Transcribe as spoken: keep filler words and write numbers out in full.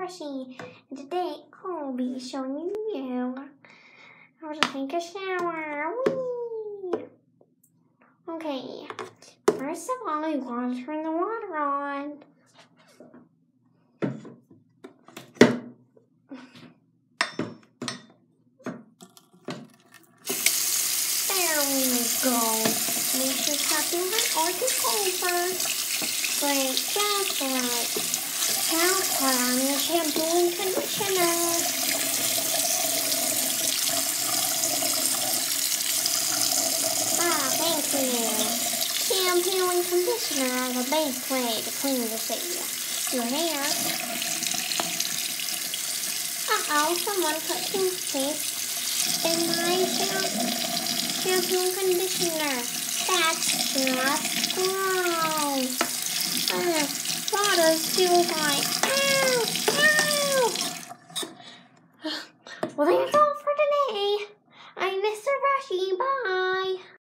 Brushy, and today I'll be showing you how to take a shower. Whee! Okay, first of all, you want to turn the water on. There we go. Make sure it's not too hot or too cold first. Great, just right. Now put on your shampoo and conditioner. Ah, thank you. Shampoo and conditioner are the best way to clean your, your hair. Uh-oh, someone put toothpaste in my shampoo and conditioner. That's just gross. Uh, Water's too like, ow, ow. Well, that's all for today. I'm Mister Brushy. Bye.